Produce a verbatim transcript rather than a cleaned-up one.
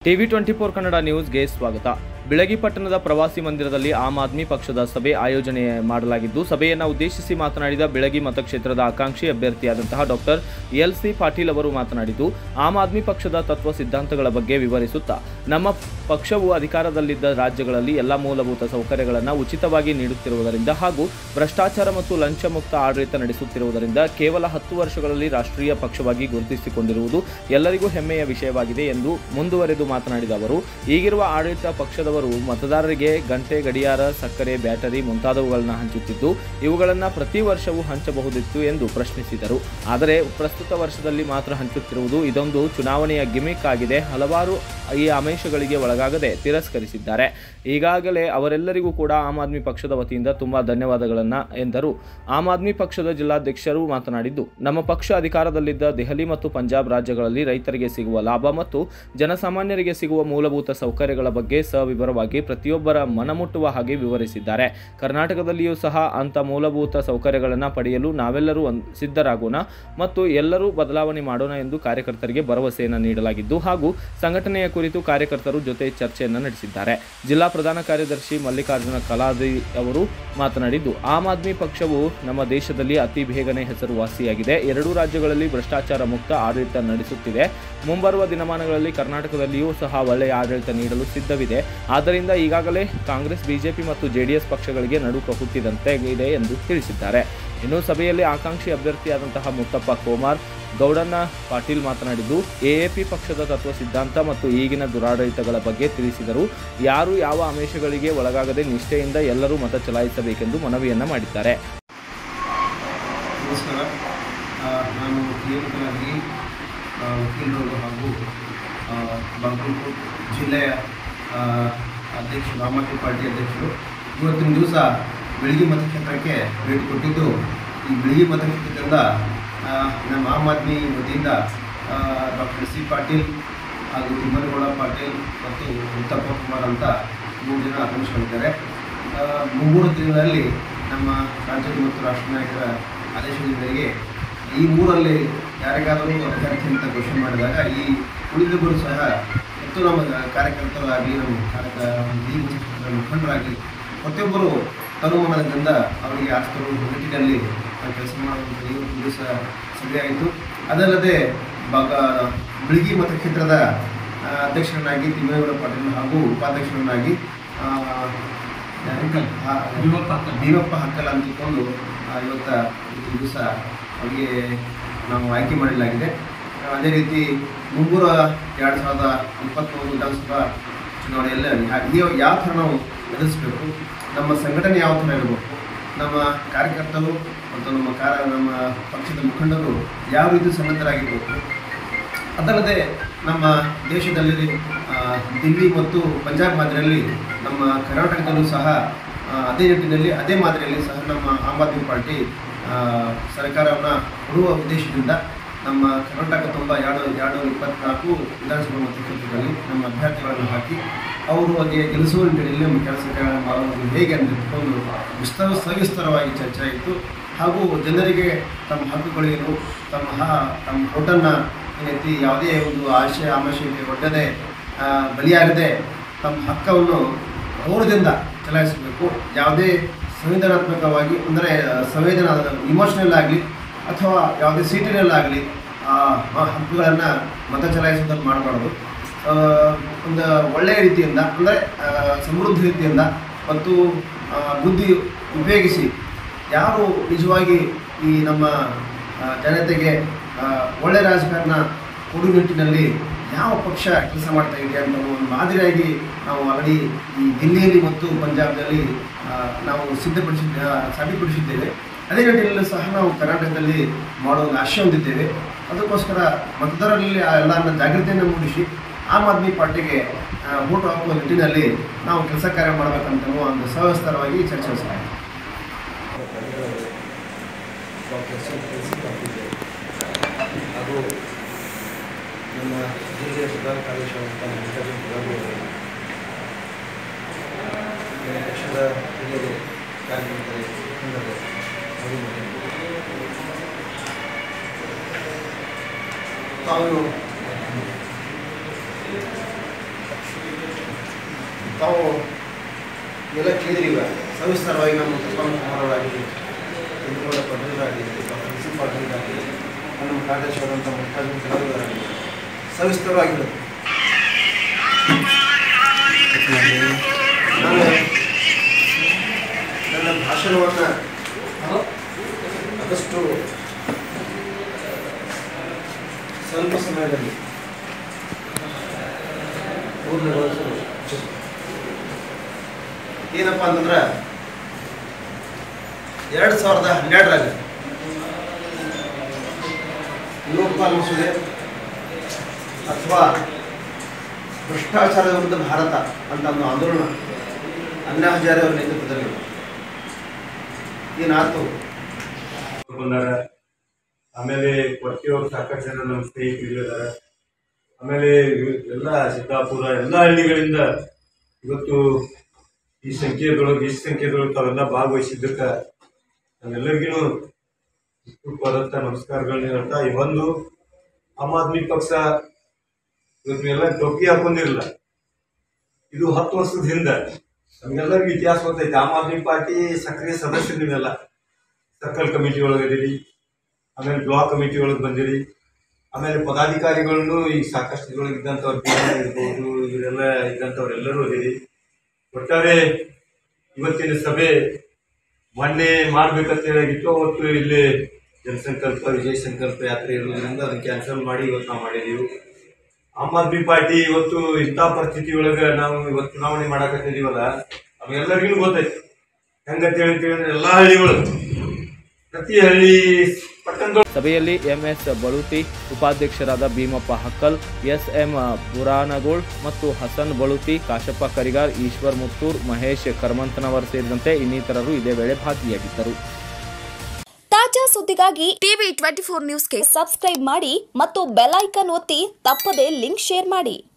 TV twenty four Kannada ನ್ಯೂಸ್ಗೆ ಸ್ವಾಗತ. ಬೆಳಗಿ ಪಟ್ಟಣದ ಪ್ರವಾಸಿ ಮಂದಿರದಲ್ಲಿ ಆಮ್ ಆದ್ಮಿ ಪಕ್ಷದ ಸಭೆ ಆಯೋಜನೆ ಮಾಡಲಾಗಿದ್ದು, ಸಭೆಯನ್ನು ಉದ್ದೇಶಿಸಿ ಮಾತನಾಡಿದ ಬೆಳಗಿ ಮತಕ್ಷೇತ್ರದ ಆಕಾಂಕ್ಷಿ ಅಭ್ಯರ್ಥಿಯಾದಂತಹ ಡಾಕ್ಟರ್ ಎಲ್ ಸಿ ಪಾಟೀಲ್ ಅವರು ಮಾತನಾಡಿದ್ದು, ಆಮ್ ಆದ್ಮಿ ಪಕ್ಷದ ತತ್ವ ಸಿದ್ಧಾಂತಗಳ ಬಗ್ಗೆ ವಿವರಿಸುತ್ತಾ, ನಮ್ಮ ಪಕ್ಷವು ಅಧಿಕಾರದಲ್ಲಿದ್ದ ರಾಜ್ಯಗಳಲ್ಲಿ ಎಲ್ಲ ಮೂಲಭೂತ ಸೌಕರ್ಯಗಳನ್ನು ಉಚಿತವಾಗಿ ನೀಡುತ್ತಿರುವುದರಿಂದ ಹಾಗೂ ಭ್ರಷ್ಟಾಚಾರ ಮತ್ತು ಲಂಚ ಮುಕ್ತ ಆಡಳಿತ ನಡೆಸುತ್ತಿರುವುದರಿಂದ ಕೇವಲ ಹತ್ತು ವರ್ಷಗಳಲ್ಲಿ ರಾಷ್ಟ್ರೀಯ ಪಕ್ಷವಾಗಿ ಗುರುತಿಸಿಕೊಂಡಿರುವುದು ಎಲ್ಲರಿಗೂ ಹೆಮ್ಮೆಯ ವಿಷಯವಾಗಿದೆ ಎಂದು ಮುಂದುವರೆದು ಮಾತನಾಡಿದ ಅವರು, ಈಗಿರುವ ಆಡಳಿತ ಪಕ್ಷದವರು ಮತದಾರರಿಗೆ ಗಂಟೆ, ಗಡಿಯಾರ, ಸಕ್ಕರೆ, ಬ್ಯಾಟರಿ ಮುಂತಾದವುಗಳನ್ನು ಹಂಚುತ್ತಿದ್ದು, ಇವುಗಳನ್ನು ಪ್ರತಿ ವರ್ಷವೂ ಹಂಚಬಹುದಿತ್ತು ಎಂದು ಪ್ರಶ್ನಿಸಿದರು. ಆದರೆ ಪ್ರಸ್ತುತ ವರ್ಷದಲ್ಲಿ ಮಾತ್ರ ಹಂಚುತ್ತಿರುವುದು ಇದೊಂದು ಚುನಾವಣೆಯ ಗಿಮಿಕ್ ಆಗಿದೆ. ಹಲವಾರು ಈ ಆಮಿಷಗಳಿಗೆ ಒಳಗಾಗದೆ ತಿರಸ್ಕರಿಸಿದ್ದಾರೆ. ಈಗಾಗಲೇ ಅವರೆಲ್ಲರಿಗೂ ಕೂಡ ಆಮ್ ಆದ್ಮಿ ಪಕ್ಷದ ವತಿಯಿಂದ ತುಂಬಾ ಧನ್ಯವಾದಗಳನ್ನು ಎಂದರು. ಆಮ್ ಆದ್ಮಿ ಪಕ್ಷದ ಜಿಲ್ಲಾಧ್ಯಕ್ಷರು ಮಾತನಾಡಿದ್ದು, ನಮ್ಮ ಪಕ್ಷ ಅಧಿಕಾರದಲ್ಲಿದ್ದ ದೆಹಲಿ ಮತ್ತು ಪಂಜಾಬ್ ರಾಜ್ಯಗಳಲ್ಲಿ ರೈತರಿಗೆ ಸಿಗುವ ಲಾಭ ಮತ್ತು ಜನಸಾಮಾನ್ಯರಿಗೆ ಸಿಗುವ ಮೂಲಭೂತ ಸೌಕರ್ಯಗಳ ಬಗ್ಗೆ ಸವಿವರವಾಗಿ ಪ್ರತಿಯೊಬ್ಬರ ಮನಮುಟ್ಟುವ ಹಾಗೆ ವಿವರಿಸಿದ್ದಾರೆ. ಕರ್ನಾಟಕದಲ್ಲಿಯೂ ಸಹ ಅಂಥ ಮೂಲಭೂತ ಸೌಕರ್ಯಗಳನ್ನು ಪಡೆಯಲು ನಾವೆಲ್ಲರೂ ಸಿದ್ಧರಾಗೋಣ ಮತ್ತು ಎಲ್ಲರೂ ಬದಲಾವಣೆ ಮಾಡೋಣ ಎಂದು ಕಾರ್ಯಕರ್ತರಿಗೆ ಭರವಸೆಯನ್ನು ನೀಡಲಾಗಿದ್ದು, ಹಾಗೂ ಸಂಘಟನೆಯ ಕುರಿತು ಕಾರ್ಯಕರ್ತರು ಜೊತೆ ಚರ್ಚೆಯನ್ನು ನಡೆಸಿದ್ದಾರೆ. ಜಿಲ್ಲಾ ಪ್ರಧಾನ ಕಾರ್ಯದರ್ಶಿ ಮಲ್ಲಿಕಾರ್ಜುನ ಕಲಾದಿ ಅವರು ಮಾತನಾಡಿದ್ದು, ಆಮ್ ಆದ್ಮಿ ಪಕ್ಷವು ನಮ್ಮ ದೇಶದಲ್ಲಿ ಅತಿ ಬೇಗನೆ ಹೆಸರುವಾಸಿಯಾಗಿದೆ. ಎರಡೂ ರಾಜ್ಯಗಳಲ್ಲಿ ಭ್ರಷ್ಟಾಚಾರ ಮುಕ್ತ ಆಡಳಿತ ನಡೆಸುತ್ತಿದೆ. ಮುಂಬರುವ ದಿನಮಾನಗಳಲ್ಲಿ ಕರ್ನಾಟಕದಲ್ಲಿಯೂ ಸಹ ಒಳ್ಳೆಯ ಆಡಳಿತ ನೀಡಲು ಸಿದ್ಧವಿದೆ. ಆದ್ದರಿಂದ ಈಗಾಗಲೇ ಕಾಂಗ್ರೆಸ್, ಬಿಜೆಪಿ ಮತ್ತು ಜೆಡಿಎಸ್ ಪಕ್ಷಗಳಿಗೆ ನಡುಕ ಹುಟ್ಟಿದಂತೆ ಇದೆ ಎಂದು ತಿಳಿಸಿದ್ದಾರೆ. ಇನ್ನು ಸಭೆಯಲ್ಲಿ ಆಕಾಂಕ್ಷಿ ಅಭ್ಯರ್ಥಿಯಾದಂತಹ ಮುತ್ತಪ್ಪ ಕೋಮಾರ್ ಗೌಡಣ್ಣ ಪಾಟೀಲ್ ಮಾತನಾಡಿದ್ದು, ಎಎಪಿ ಪಕ್ಷದ ತತ್ವ ಸಿದ್ಧಾಂತ ಮತ್ತು ಈಗಿನ ದುರಾಡಳಿತಗಳ ಬಗ್ಗೆ ತಿಳಿಸಿದರು. ಯಾರು ಯಾವ ಆಮಿಷಗಳಿಗೆ ಒಳಗಾಗದೆ ನಿಷ್ಠೆಯಿಂದ ಎಲ್ಲರೂ ಮತ ಚಲಾಯಿಸಬೇಕೆಂದು ಮನವಿಯನ್ನ ಮಾಡಿದ್ದಾರೆ. ನಮಸ್ಕಾರ. ನಾನು ನಿಯಮಿತವಾಗಿ ವಕೀಲರು ಹಾಗೂ ಬಾಗಲಕೋಟೆ ಜಿಲ್ಲೆಯ ಅಧ್ಯಕ್ಷರು, ಆಮ್ ಆದ್ಮಿ ಪಾರ್ಟಿ ಅಧ್ಯಕ್ಷರು. ಇವತ್ತಿನ ದಿವಸ ಬೆಳಗಿ ಮತಕ್ಷೇತ್ರಕ್ಕೆ ಭೇಟಿ ಕೊಟ್ಟಿದ್ದು, ಈ ಬೆಳಗಿ ಮತಕ್ಷೇತ್ರದಿಂದ ನಮ್ಮ ಆಮ್ ಆದ್ಮಿ ವತಿಯಿಂದ ಡಾಕ್ಟರ್ ಸಿ ಪಾಟೀಲ್ ಹಾಗೂ ತಿಮ್ಮನಗೌಡ ಪಾಟೀಲ್ ಮತ್ತು ಮುತ್ತಪ್ಪ ಕುಮಾರ್ ಅಂತ ಮೂರು ಜನ ಆಕಾಂಕ್ಷಿಗಳಿದ್ದಾರೆ. ಮುಂಬರುವ ದಿನಗಳಲ್ಲಿ ನಮ್ಮ ರಾಜ್ಯದ ಮತ್ತು ರಾಷ್ಟ್ರ ನಾಯಕರ ಆದೇಶದ ಮೇರೆಗೆ ಈ ಊರಲ್ಲಿ ಯಾರಿಗಾದರೂ ಅಭ್ಯರ್ಥಿ ಅಂತ ಘೋಷಣೆ ಮಾಡಿದಾಗ ಈ ಉಳಿದವರು ಸಹ ಮತ್ತು ನಮ್ಮ ಕಾರ್ಯಕರ್ತರಾಗಲಿ, ನಮ್ಮ ಕಾರ್ಯ ಈ ಮುಖಂಡರಾಗಲಿ ಪ್ರತಿಯೊಬ್ಬರು ತನುಮನದಿಂದ ಅವರಿಗೆ ಆಸ್ತರು ನಿಟ್ಟಿನಲ್ಲಿ ಕೆಲಸ ಮಾಡುವಂಥ ಇವತ್ತು ದಿವಸ ಸಭೆಯಾಯಿತು. ಅದಲ್ಲದೆ ಬಾಗ ಬೆಳಗಿ ಮತಕ್ಷೇತ್ರದ ಅಧ್ಯಕ್ಷರನ್ನಾಗಿ ತಿಮ್ಮನಗೌಡ ಪಾಟೀಲ್ ಹಾಗೂ ಉಪಾಧ್ಯಕ್ಷರನ್ನಾಗಿ ಭೀಮಪ್ಪ ಹಕ್ಕಲ್ ಅಂತಿಕೊಂಡು ಇವತ್ತು ಈ ದಿವಸ ಅವರಿಗೆ ನಾವು ಆಯ್ಕೆ ಮಾಡಲಾಗಿದೆ. ಅದೇ ರೀತಿ ಮುಂಬರುವ ಎರಡು ಸಾವಿರದ ಇಪ್ಪತ್ತ್ಮೂರು ವಿಧಾನಸಭಾ ಚುನಾವಣೆಯಲ್ಲಿ ಯಾವ ಥರ ನಾವು ಎದುರಿಸಬೇಕು, ನಮ್ಮ ಸಂಘಟನೆ ಯಾವ ಥರ ಇರಬೇಕು, ನಮ್ಮ ಕಾರ್ಯಕರ್ತರು ಮತ್ತು ನಮ್ಮ ಕಾರ ನಮ್ಮ ಪಕ್ಷದ ಮುಖಂಡರು ಯಾವ ರೀತಿ ಸನ್ನದ್ಧರಾಗಿರಬೇಕು. ಅದಲ್ಲದೆ ನಮ್ಮ ದೇಶದಲ್ಲಿ ದಿಲ್ಲಿ ಮತ್ತು ಪಂಜಾಬ್ ಮಾದರಿಯಲ್ಲಿ ನಮ್ಮ ಕರ್ನಾಟಕದಲ್ಲೂ ಸಹ ಅದೇ ನಿಟ್ಟಿನಲ್ಲಿ ಅದೇ ಮಾದರಿಯಲ್ಲಿ ಸಹ ನಮ್ಮ ಆಮ್ ಆದ್ಮಿ ಪಾರ್ಟಿ ಸರ್ಕಾರವನ್ನು ಕೊಡುವ ಉದ್ದೇಶದಿಂದ ನಮ್ಮ ಕರ್ನಾಟಕ ತುಂಬ ಎರಡು ಎರಡು ಇಪ್ಪತ್ತ್ನಾಲ್ಕು ವಿಧಾನಸಭಾ ಮತಕ್ಷೇತ್ರದಲ್ಲಿ ನಮ್ಮ ಅಭ್ಯರ್ಥಿಗಳನ್ನು ಹಾಕಿ ಅವರು ಅದೇ ಗೆಲ್ಲಿಸುವ ನಿಟ್ಟಿನಲ್ಲಿ ನಮ್ಮ ಕೆಲಸ ಮಾಡುವುದು ಹೇಗೆ ಅಂದಿಟ್ಕೊಂಡು ವಿಸ್ತಾರ ಸವಿಸ್ತಾರವಾಗಿ ಚರ್ಚೆ ಆಯಿತು. ಹಾಗೂ ಜನರಿಗೆ ತಮ್ಮ ಹಕ್ಕುಗಳೇನು, ತಮ್ಮ ತಮ್ಮ ಓಟನ್ನು ಏನೈತಿ ಯಾವುದೇ ಒಂದು ಆಶಯ ಆಮಿಷಕ್ಕೆ ಒಡ್ಡದೆ ಬಲಿಯಾಗದೆ ತಮ್ಮ ಹಕ್ಕವನ್ನು ಗೌರವದಿಂದ ಚಲಾಯಿಸಬೇಕು. ಯಾವುದೇ ಸಂವಿಧಾನಾತ್ಮಕವಾಗಿ ಅಂದರೆ ಸಂವೇದನಾ ಇಮೋಷನಲ್ ಆಗಲಿ ಅಥವಾ ಯಾವುದೇ ಸೀಟಿನಲ್ಲಾಗಲಿ ಆ ಹಕ್ಕುಗಳನ್ನು ಮತ ಚಲಾಯಿಸೋದನ್ನು ಮಾಡಬಾರ್ದು. ಒಂದು ಒಳ್ಳೆಯ ರೀತಿಯಿಂದ ಅಂದರೆ ಸಮೃದ್ಧ ರೀತಿಯಿಂದ ಮತ್ತು ಬುದ್ಧಿ ಉಪಯೋಗಿಸಿ ಯಾರು ನಿಜವಾಗಿ ಈ ನಮ್ಮ ಜನತೆಗೆ ಒಳ್ಳೆಯ ರಾಜಕಾರಣ ಕೊಡುವ ನಿಟ್ಟಿನಲ್ಲಿ ಯಾವ ಪಕ್ಷ ಕೆಲಸ ಮಾಡ್ತಾ ಇದೆ ಅಂತ ಒಂದು ಮಾದರಿಯಾಗಿ ನಾವು ಆಲ್ರೆಡಿ ಈ ದಿಲ್ಲಿಯಲ್ಲಿ ಮತ್ತು ಪಂಜಾಬ್ನಲ್ಲಿ ನಾವು ಸಿದ್ಧಪಡಿಸಿದ್ದ ಸಾಬೀತುಪಡಿಸಿದ್ದೇವೆ. ಅದೇ ನಿಟ್ಟಿನಲ್ಲಿ ಸಹ ನಾವು ಕರ್ನಾಟಕದಲ್ಲಿ ಮಾಡೋ ಒಂದು ಆಶಯ ಹೊಂದಿದ್ದೇವೆ. ಅದಕ್ಕೋಸ್ಕರ ಮತದಾರರಲ್ಲಿ ಆ ಎಲ್ಲರನ್ನ ಜಾಗೃತಿಯನ್ನು ಮೂಡಿಸಿ ಆಮ್ ಆದ್ಮಿ ಪಾರ್ಟಿಗೆ ವೋಟ್ ಹಾಕುವ ನಿಟ್ಟಿನಲ್ಲಿ ನಾವು ಕೆಲಸ ಕಾರ್ಯ ಮಾಡಬೇಕಂತ ಒಂದು ಸವಿಸ್ತಾರವಾಗಿ ಚರ್ಚಿಸಲಾಗಿದೆ. ಹಾಗೂ ನಮ್ಮ ಜಿಲ್ಲೆಯ ಪ್ರಧಾನ ಕಾರ್ಯದರ್ಶಿ ಪಕ್ಷದ ಹಿರಿಯರು ಕಾರ್ಯಕರ್ತರು ತಾವು ತಾವು ಎಲ್ಲ ಕೇಳಿದ್ರೀಗ ಸವಿಸ್ತಾರವಾಗಿ ನಮ್ಮ ತುಪ್ಪನ ಕುಮಾರರಾಗಲಿ ಇಂದುಗೌಡ ಪಟೇಲರಾಗಲಿ ಪ್ರಿನ್ಸಿಪಾಲ್ ಪಾಟೀಲರಾಗಲಿ ನಮ್ಮ ಕಾರ್ಯದರ್ಶಿಯಾದಂಥ ಮುಖ್ಯಮಂತ್ರಿ ಕೆಲವರಾಗಲಿ ಸವಿಸ್ತಾರವಾಗಿರೋದು. ನಾನು ನನ್ನ ಭಾಷಣವನ್ನು ಆದಷ್ಟು ಸ್ವಲ್ಪ ಸಮಯದಲ್ಲಿ ಪೂರ್ಣಗೊಳಿಸಲು ಏನಪ್ಪ ಅಂತಂದ್ರೆ ಎರಡು ಸಾವಿರದ ಹನ್ನೆರಡರಾಗ ಲೋಕಪಾಲ್ ಮಸೂದೆ ಅಥವಾ ಭ್ರಷ್ಟಾಚಾರದ ವಿರುದ್ಧ ಭಾರತ ಅಂತ ಒಂದು ಆಂದೋಲನ ಅಣ್ಣಾ ಹಜಾರೆ ಅವರ ನೇತೃತ್ವದಲ್ಲಿ ಏನಾಯ್ತು ಬಂದಾರ. ಆಮೇಲೆ ಪ್ರತಿಯೊಬ್ಬರು ಸಾಕಷ್ಟು ಜನ ನಮ್ಮ ಸ್ನೇಹಿತರಿದ್ದಾರೆ. ಆಮೇಲೆ ಎಲ್ಲ ಸಿದ್ದಾಪುರ ಎಲ್ಲ ಹಳ್ಳಿಗಳಿಂದ ಇವತ್ತು ಈ ಸಂಖ್ಯೆದೊಳಗೆ ಈ ಸಂಖ್ಯೆದೊಳಗೆ ತಾವೆಲ್ಲ ಭಾಗವಹಿಸಿದ್ದಕ್ಕೆ ನಾವೆಲ್ಲರಿಗೂ ಪೂರ್ವಕವಾದಂಥ ನಮಸ್ಕಾರಗಳನ್ನ ಹೇಳ್ತಾ, ಈ ಒಂದು ಆಮ್ ಆದ್ಮಿ ಪಕ್ಷ ಇವತ್ತು ಎಲ್ಲ ಟೊಪ್ಪಿ ಹಾಕೊಂಡಿರಲಿಲ್ಲ. ಇದು ಹತ್ತು ವರ್ಷದ ಹಿಂದೆ ನಮ್ಗೆಲ್ಲರಿಗೂ ಇತಿಹಾಸ ಗೊತ್ತೈತೆ. ಆಮ್ ಆದ್ಮಿ ಪಾರ್ಟಿ ಸಕ್ರಿಯ ಸದಸ್ಯರು ನೀವೆಲ್ಲ ಸರ್ಕಲ್ ಕಮಿಟಿ ಒಳಗದಿರಿ, ಆಮೇಲೆ ಬ್ಲಾಕ್ ಕಮಿಟಿ ಒಳಗೆ ಬಂದಿರಿ, ಆಮೇಲೆ ಪದಾಧಿಕಾರಿಗಳನ್ನು ಈಗ ಸಾಕಷ್ಟು ಇದ್ರೊಳಗೆ ಇದ್ದಂಥವ್ರು ಬಿ ಎಲ್ ಇರ್ಬೋದು ಇವರೆಲ್ಲ ಇದ್ದಂಥವ್ರೆಲ್ಲರೂ ಅದಿರಿ. ಒಟ್ಟಾರೆ ಇವತ್ತಿನ ಸಭೆ ಮೊನ್ನೆ ಮಾಡ್ಬೇಕಂತ ಹೇಳಿತ್ತು. ಅವತ್ತು ಇಲ್ಲಿ ಜನಸಂಕಲ್ಪ ವಿಜಯ ಸಂಕಲ್ಪ ಯಾತ್ರೆ ಇರೋದ್ರಿಂದ ಅದನ್ನು ಕ್ಯಾನ್ಸಲ್ ಮಾಡಿ ಇವತ್ತು ನಾವು ಮಾಡಿದ್ದೀವಿ. ಆಮ್ ಆದ್ಮಿ ಪಾರ್ಟಿ ಇವತ್ತು ಇಂಥ ಪರಿಸ್ಥಿತಿ ಒಳಗೆ ನಾವು ಇವತ್ತು ಚುನಾವಣೆ ಮಾಡಕತ್ತಿದೀವಲ್ಲ, ಅವೆಲ್ಲರಿಗೂ ಗೊತ್ತೈತಿ ಹೆಂಗಂತ ಹೇಳ್ತೀವಿ. ಎಲ್ಲ ಹಳ್ಳಿಗಳು ಪ್ರತಿ ಹಳ್ಳಿ ಪಟ್ಟಣಗಳು ಸಭೆಯಲ್ಲಿ ಎಂಎಸ್ ಬಳುತಿ, ಉಪಾಧ್ಯಕ್ಷರಾದ ಭೀಮಪ್ಪ ಹಕ್ಕಲ್, ಎಸ್ಎಂ ಬುರಾನಗೋಳ್ ಮತ್ತು ಹಸನ್ ಬಳುತಿ, ಕಾಶಪ್ಪ ಕರಿಗಾರ್, ಈಶ್ವರ್ ಮುತ್ತೂರ್, ಮಹೇಶ್ ಕರ್ಮಂತನವರ್ ಸೇರಿದಂತೆ ಇನ್ನಿತರರು ಇದೇ ವೇಳೆ ಭಾಗಿಯಾಗಿದ್ದರು. ತಾಜಾ ಸುದ್ದಿಗಾಗಿ ಟಿವಿ ಟ್ವೆಂಟಿ ಫೋರ್ ನ್ಯೂಸ್ಗೆ ಸಬ್ಸ್ಕ್ರೈಬ್ ಮಾಡಿ ಮತ್ತು ಬೆಲ್ ಐಕಾನ್ ಒತ್ತಿ ತಪ್ಪದೇ ಲಿಂಕ್ ಶೇರ್ ಮಾಡಿ.